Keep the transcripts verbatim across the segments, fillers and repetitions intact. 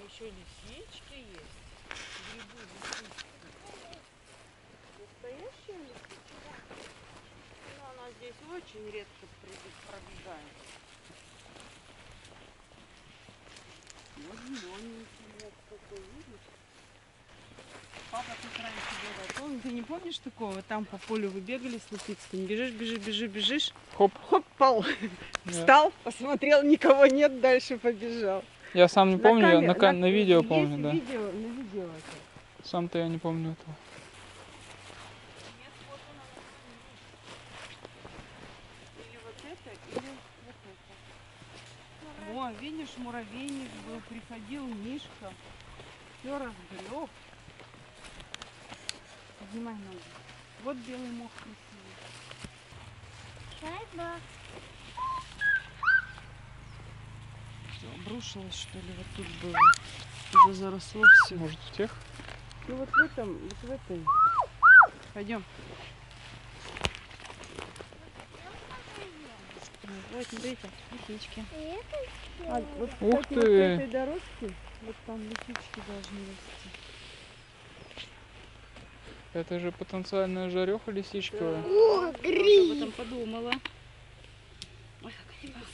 еще лисички есть. Грибы, лисички. Настоящая лисичка? Но она здесь очень редко пробегает. Вот зелененький вот такой, видишь? Папа тут раньше бегал. Помнишь, ты не помнишь такого? Там по полю вы бегали с лисицей. Бежишь, бежишь, бежишь, бежишь. Хоп. Хоп, пал. Встал, посмотрел, никого нет, дальше побежал. Я сам не На помню, я камер- на, ка- на видео есть помню, да. Видео, на видео это. Сам-то я не помню этого. Нет, вот она на Или вот это, или вот это. Во, видишь, муравейник был, приходил Мишка. Все разгреб. Поднимай ноги. Вот белый мох красивый. Шайба. Что, обрушилось, что ли? Вот тут было. Уже заросло все. Может, в тех? Ну вот в этом, вот в этой. Пойдем. Вот, смотрите, лисички. А, вот, Ух кстати, ты! вот по этой дорожке, вот там лисички должны расти. Это же потенциальная жареха лисичковая. О, Я об гриб! этом подумала. Ой, как они красивые.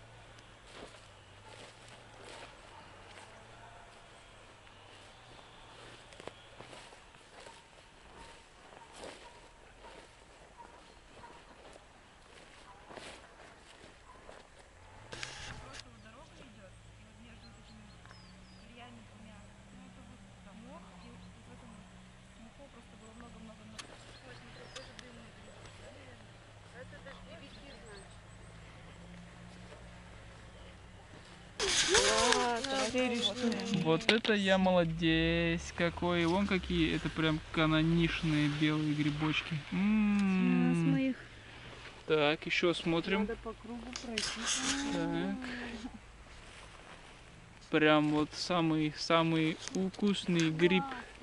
Вот это я молодец какой. Вон какие, это прям каноничные белые грибочки. М-м-м. моих. Так, еще смотрим. Надо по кругу пройти. Так. Прям вот самый самый вкусный гриб.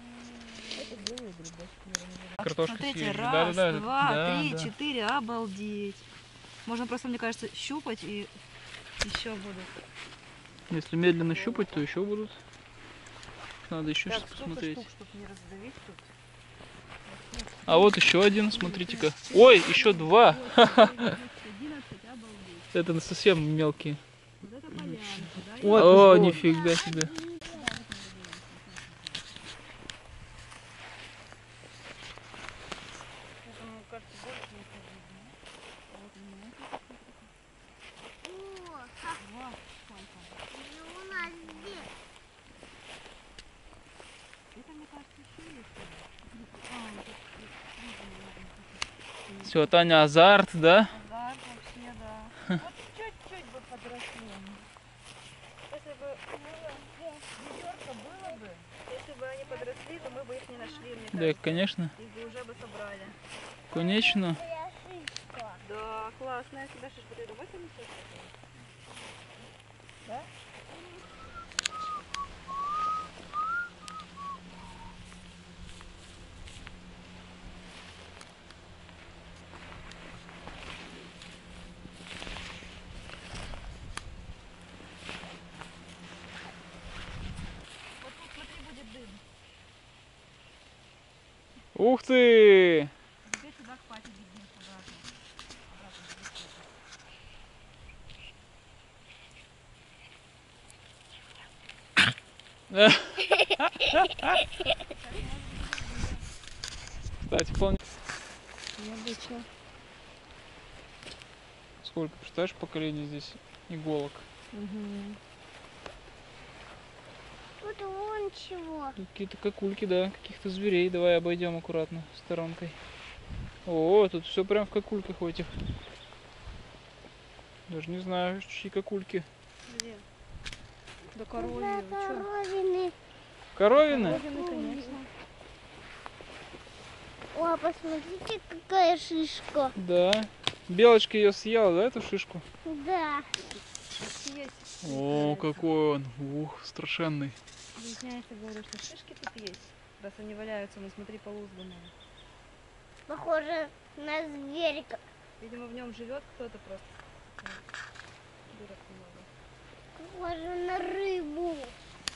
Картошка Смотрите, съели. раз, Да, да, да, два, да, три, да. четыре, обалдеть. Можно просто, мне кажется, щупать и еще будут. Если медленно щупать, то еще будут. Надо еще Так, сейчас сколько посмотреть. штук, чтобы не раздавить тут? А вот еще один, смотрите-ка. Ой, еще два. одиннадцать, обалдеть. Это совсем мелкие. Вот это полянка, да? Вот, О, вот. Нифига себе. Все, Таня, азарт, да? Азарт вообще, да. Вот чуть-чуть бы подросли. Если бы ведерко было бы, если бы они подросли, то мы бы их не нашли, мне Да, кажется. конечно. Их бы уже бы собрали. Конечно. Да, классно. Я тебя шишку приду. Вот они все. Да? Вот тут, смотри, будет дым. Ух ты! Теперь сюда к папе беги. Обратно. Кстати, вполне. Необычно. Сколько, представляешь, поколений здесь иголок? Угу. Тут вон чего. Тут какие-то какульки, да, каких-то зверей. Давай обойдем аккуратно сторонкой. О, тут все прям в какульках в этих. Даже не знаю, чьи какульки. Где? Да коровьи. Да, Вы чё? коровины. Коровины? Коровины, конечно. О, посмотрите, какая шишка. Да. Белочка ее съела, да, эту шишку? Да. Есть. О, какой он. Ух, страшенный. Выясняется, говорю, что шишки тут есть. Раз они валяются, ну смотри, полузданные. Похоже на зверька. Видимо, в нем живет кто-то просто. Дырок много. Похоже на рыбу.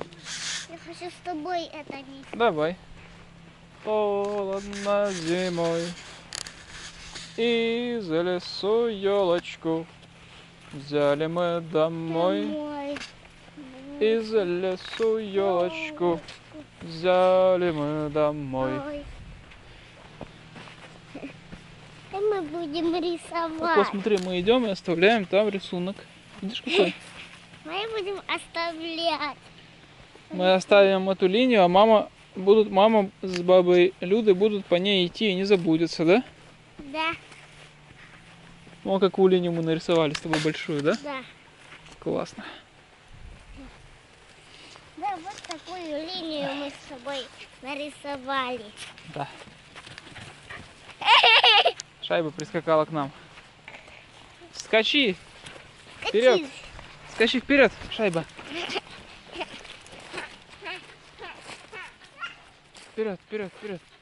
Я хочу с тобой это не... Давай. Холодно зимой. Из лесу елочку взяли мы домой. Домой. Из лесу елочку взяли мы домой. Ой. И мы будем Вот рисовать. посмотри, мы идем и оставляем там рисунок. Видишь какой? Мы будем оставлять. Мы оставим эту линию, а мама будут, мама с бабой Людой будут по ней идти и не забудется, да? Да, Ну, а какую линию мы нарисовали с тобой большую, да? да. Классно. Да, вот такую линию мы с собой нарисовали. Да. Шайба прискакала к нам. Скачи! Вперед! Катись. Скачи вперед, шайба! Вперед, вперед, вперед!